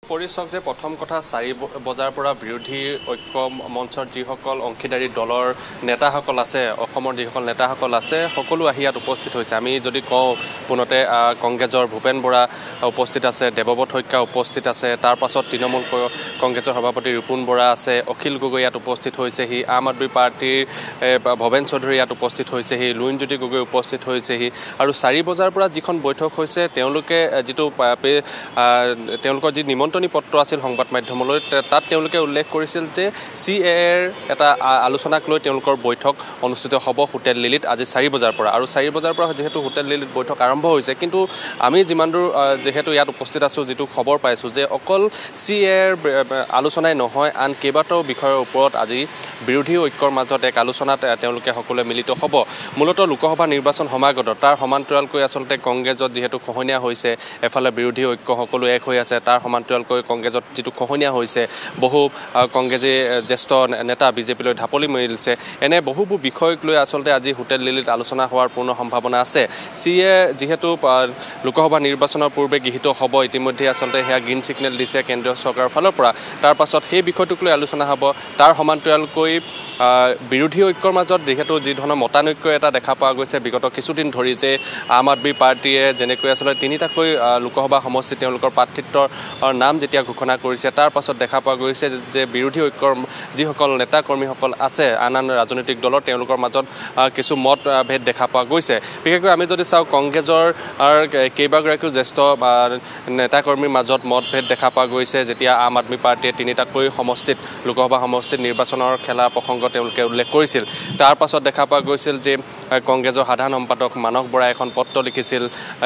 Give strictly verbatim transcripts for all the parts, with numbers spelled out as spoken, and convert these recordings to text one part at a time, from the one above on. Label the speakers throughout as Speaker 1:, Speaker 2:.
Speaker 1: পৰিচক যে প্ৰথম কথা চাৰি বজাৰ পৰা বিৰোধী ঐক্য মঞ্চৰ যিসকল অংশীদাৰী দলৰ নেতাসকল আছে অসমৰ যিসকল নেতাসকল আছে সকলো আহি ইয়াত উপস্থিত হৈছে আমি যদি কওঁ পুনতে কংগ্ৰেছৰ ভূপেন বৰা উপস্থিত আছে দেৱব্ৰত শইকীয়া উপস্থিত আছে তাৰ পাছত তৃণমূল কংগ্ৰেছৰ সভাপতি ৰিপুন বৰা আছে অখিল গগৈ ইয়াত উপস্থিত হৈছেহি আম আদমি পাৰ্টিৰ ভৱেন চৌধুৰী ইয়াত উপস্থিত হৈছেহি লুইনজ্যোতি গগৈ উপস্থিত হৈছেহি আৰু চাৰি বজাৰ পৰা যিখন বৈঠক হৈছে তেওঁলোকে যিটো তেওঁলোকৰ যি নিমন্ত্ৰণী পত্ৰ আছিল সংবাদ মাধ্যমলৈ তাত তেওঁলোকে উল্লেখ কৰিছিল যে চি এ এৰ এটা আলোচনাক লৈ তেওঁলোকৰ বৈঠক অনুষ্ঠিত হ'ব হোটেল লিলিত আজি চাৰি বজাৰ পৰা আৰু চাৰি বজাৰ পৰা যেহেতু হোটেল লিলিত বৈঠক আৰম্ভ হৈছে কিন্তু আমি যিমান দূৰ যেহেতু ইয়াত উপস্থিত আছোঁ যিটো খবৰ পাইছোঁ যে অকল চি এ এৰ আলোচনাই নহয় আন কেইবাটাও বিষয়ৰ ওপৰত আজি বিৰোধী ঐক্যৰ মাজত এক আলোচনাত তেওঁলোকে সকলোৱে মিলিত হ'ব মূলতঃ লোকসভা নিৰ্বাচন সমাগত তাৰ সমান্তৰালকৈ আচলতে কংগ্ৰেছত যিহেতু খহনীয়া হৈছে এফালে বিৰোধী ঐক্য সকলো এক হৈ আছে তাৰ সমান্তৰালকৈ কংগ্ৰেছত যিটো খহনীয়া হৈছে বহু কংগ্ৰেছী জ্যেষ্ঠ নেতা বিজেপিলৈ ঢাপলি মেলিছে এনে বহুবোৰ বিষয়ক লৈ আচলতে আজি হোটেল লিলিত আলোচনা হোৱাৰ পূৰ্ণ সম্ভাৱনা আছে চি এ যিহেতু লোকসভা নিৰ্বাচনৰ পূৰ্বে গৃহীত হ'ব ইতিমধ্যে আচলতে সেয়া গ্ৰীণ ছিগনেল দিছে কেন্দ্ৰীয় চৰকাৰৰ ফালৰ পৰা তাৰ পাছত সেই বিষয়টোক লৈ আলোচনা হ'ব তাৰ সমান্তৰালকৈ বিৰোধী ঐক্যৰ মাজত যিহেতু যি ধৰণৰ মতানৈক্য এটা দেখা পোৱা গৈছে বিগত কিছুদিন ধৰি যে আম আদমি পাৰ্টীয়ে যেনেকৈ আচলতে তিনিটাকৈ লোকসভা সমষ্টি তেওঁলোকৰ প্ৰাৰ্থিত্বৰ নাম যেতিয়া ঘোষণা কৰিছে তাৰ পাছত দেখা পোৱা গৈছে যে বিৰোধী ঐক্যৰ যিসকল নেতা কৰ্মীসকল আছে আন আন ৰাজনৈতিক দলৰ তেওঁলোকৰ মাজত কিছু মত ভেদ দেখা পোৱা গৈছে বিশেষকৈ আমি যদি চাওঁ কংগ্ৰেছৰ কেইবাগৰাকীও জ্যেষ্ঠ নেতা কৰ্মীৰ মাজত মতভেদ দেখা পোৱা গৈছে যেতিয়া আম আদমি পাৰ্টীয়ে তিনিটাকৈ সমষ্টিত লোকসভা সমষ্টিত নিৰ্বাচনৰ খেলা প্ৰসংগ তেওঁলোকে উল্লেখ কৰিছিল তাৰ পাছত দেখা পোৱা গৈছিল যে কংগ্ৰেছৰ সাধাৰণ সম্পাদক মানস বৰাই এখন পত্ৰ লিখিছিল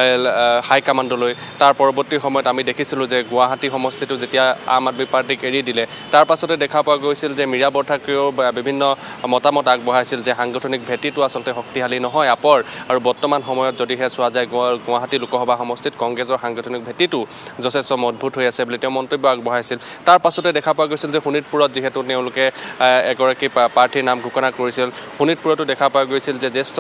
Speaker 1: হাইকমাণ্ডলৈ তাৰ পৰৱৰ্তী সময়ত আমি দেখিছিলোঁ যে গুৱাহাটী সমষ্টিটো যেতিয়া আম আদমি পাৰ্টীক এৰি দিলে তাৰ পাছতে দেখা পোৱা গৈছিল যে মীৰা বৰঠাকুৰেও বিভিন্ন মতামত আগবঢ়াইছিল যে সাংগঠনিক ভেটিটো আচলতে শক্তিশালী নহয় আপৰ আৰু বৰ্তমান সময়ত যদিহে চোৱা যায় গুৱাহাটী লোকসভা সমষ্টিত কংগ্ৰেছৰ সাংগঠনিক ভেটিটো যথেষ্ট মজবুত হৈ আছে বুলি তেওঁ মন্তব্য আগবঢ়াইছিল তাৰ পাছতে দেখা পোৱা গৈছিল যে শোণিতপুৰত যিহেতু তেওঁলোকে এগৰাকী প্ৰাৰ্থীৰ নাম ঘোষণা কৰিছিল শোণিতপুৰতো দেখা পোৱা গৈছিল যে জ্যেষ্ঠ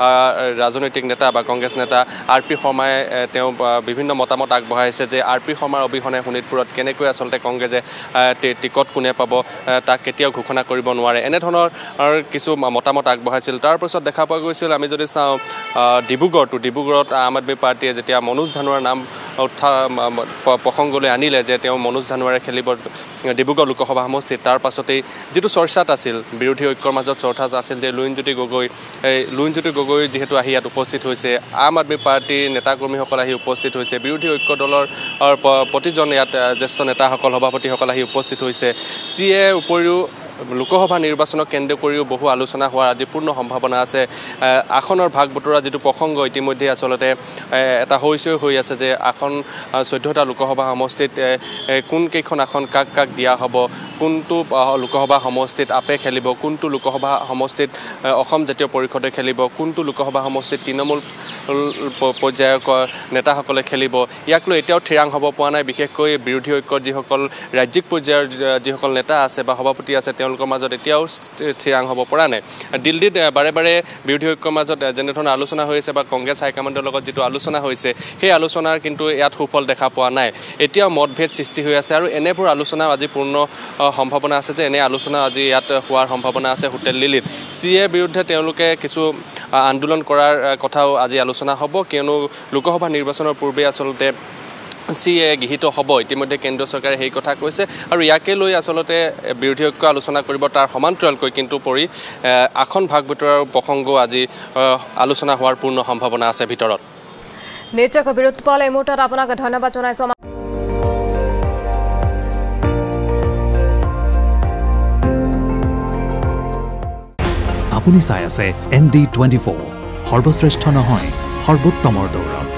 Speaker 1: ৰাজনৈতিক নেতা বা কংগ্ৰেছ নেতা আৰ পি শৰ্মাই তেওঁ বিভিন্ন মতামত আগবঢ়াইছে যে আৰ পি শৰ্মাৰ অবিহনে শোণিতপুৰত কেনেকৈ আচলতে কংগ্ৰেছে টিকট কোনে পাব তাক কেতিয়াও ঘোষণা কৰিব নোৱাৰে এনেধৰণৰ কিছু মতামত আগবঢ়াইছিল তাৰ পাছত দেখা পোৱা গৈছিল আমি যদি চাওঁ ডিব্ৰুগড়টো ডিব্ৰুগড়ত আম আদমি পাৰ্টীয়ে যেতিয়া মনোজ ধানোৱাৰ নাম উত্থা প্ৰসংগলৈ আনিলে যে তেওঁ মনোজ ধানোৱাৰে খেলিব ডিব্ৰুগড় লোকসভা সমষ্টিত তাৰ পাছতেই যিটো চৰ্চাত আছিল বিৰোধী ঐক্যৰ মাজত চৰ্চা আছিল যে লুইনজ্যোতি গগৈ এই লুইনজ্যোতি গগৈ যিহেতু আহি ইয়াত উপস্থিত হৈছে আম আদমি পাৰ্টীৰ নেতাকৰ্মীসকল আহি উপস্থিত হৈছে বিৰোধী ঐক্য দলৰ প্ৰতিজন ইয়াত জ্যেষ্ঠ নেতাসকল সভাপতিসকল আহি উপস্থিত হৈছে চি এৰ উপৰিও লোকসভা নিৰ্বাচনক কেন্দ্ৰ কৰিও বহু আলোচনা হোৱাৰ আজি পূৰ্ণ সম্ভাৱনা আছে আসনৰ ভাগ বতৰা যিটো প্ৰসংগ ইতিমধ্যে আচলতে এটা হৈছেও হৈ আছে যে আসন চৈধ্যটা লোকসভা সমষ্টিত কোন কেইখন আসন কাক কাক দিয়া হ'ব কোনটো লোকসভা সমষ্টিত আপে খেলিব কোনটো লোকসভা সমষ্টিত অসম জাতীয় পৰিষদে খেলিব কোনটো লোকসভা সমষ্টিত তৃণমূল পৰ্যায়ৰ নেতাসকলে খেলিব ইয়াক লৈ এতিয়াও ঠিৰাং হ'ব পৰা নাই বিশেষকৈ বিৰোধী ঐক্যৰ যিসকল ৰাজ্যিক পৰ্যায়ৰ যিসকল নেতা আছে বা সভাপতি আছে তেওঁলোকৰ মাজত এতিয়াও ঠিৰাং হ'ব পৰা নাই দিল্লীত বাৰে বাৰে বিৰোধী ঐক্যৰ মাজত যেনেধৰণৰ আলোচনা হৈ আছে বা কংগ্ৰেছ হাইকমাণ্ডৰ লগত যিটো আলোচনা হৈছে সেই আলোচনাৰ কিন্তু ইয়াত সুফল দেখা পোৱা নাই এতিয়াও মতভেদ সৃষ্টি হৈ আছে আৰু এনেবোৰ আলোচনা আজি পূৰ্ণ সম্ভাৱনা আছে যে এনে আলোচনা আজি ইয়াত হোৱাৰ সম্ভাৱনা আছে হোটেল লিলিত চি এৰ বিৰুদ্ধে তেওঁলোকে কিছু আন্দোলন কৰাৰ কথাও আজি আলোচনা হ'ব কিয়নো লোকসভা নিৰ্বাচনৰ পূৰ্বে আচলতে চি এ গৃহীত হ'ব ইতিমধ্যে কেন্দ্ৰীয় চৰকাৰে সেই কথা কৈছে আৰু ইয়াকে লৈ আচলতে বিৰোধী ঐক্য আলোচনা কৰিব তাৰ সমান্তৰালকৈ কিন্তু পৰি আসন ভাগ বতৰাৰ প্ৰসংগ আজি আলোচনা হোৱাৰ পূৰ্ণ সম্ভাৱনা আছে ভিতৰত
Speaker 2: নিশ্চয় বিৰোধী পাল এই মুহূৰ্তত আপোনাক ধন্যবাদ জনাইছোঁ
Speaker 3: আপুনি চাই আছে এন ডি টুৱেণ্টি ফ'ৰ সৰ্বশ্ৰেষ্ঠ নহয় সৰ্বোত্তমৰ দৌৰত